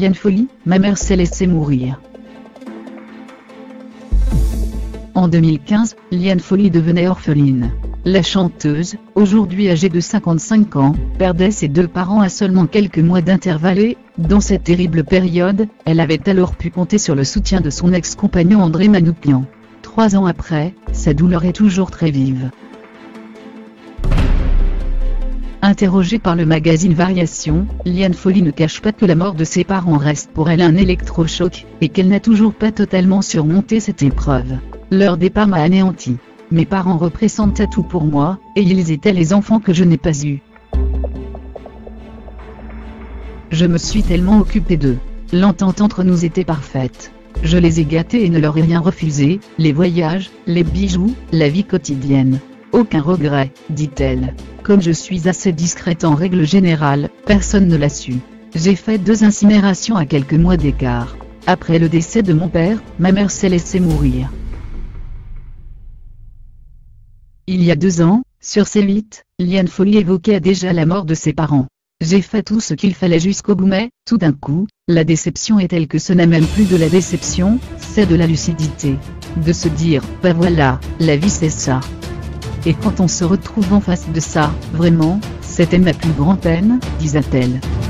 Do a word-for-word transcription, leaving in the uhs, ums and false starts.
Liane Folly, ma mère s'est laissée mourir. En deux mille quinze, Liane Folly devenait orpheline. La chanteuse, aujourd'hui âgée de cinquante-cinq ans, perdait ses deux parents à seulement quelques mois d'intervalle et, dans cette terrible période, elle avait alors pu compter sur le soutien de son ex-compagnon André Manoukian. Trois ans après, sa douleur est toujours très vive. Interrogée par le magazine Variation, Liane Folly ne cache pas que la mort de ses parents reste pour elle un électrochoc, et qu'elle n'a toujours pas totalement surmonté cette épreuve. Leur départ m'a anéanti. Mes parents représentaient tout pour moi, et ils étaient les enfants que je n'ai pas eus. Je me suis tellement occupée d'eux. L'entente entre nous était parfaite. Je les ai gâtés et ne leur ai rien refusé, les voyages, les bijoux, la vie quotidienne. Aucun regret, dit-elle. Comme je suis assez discrète en règle générale, personne ne l'a su. J'ai fait deux incinérations à quelques mois d'écart. Après le décès de mon père, ma mère s'est laissée mourir. Il y a deux ans, sur C huit, Liane Folly évoquait déjà la mort de ses parents. J'ai fait tout ce qu'il fallait jusqu'au bout mais, tout d'un coup, la déception est telle que ce n'est même plus de la déception, c'est de la lucidité. De se dire, bah voilà, la vie c'est ça. Et quand on se retrouve en face de ça, vraiment, c'était ma plus grande peine, disait-elle.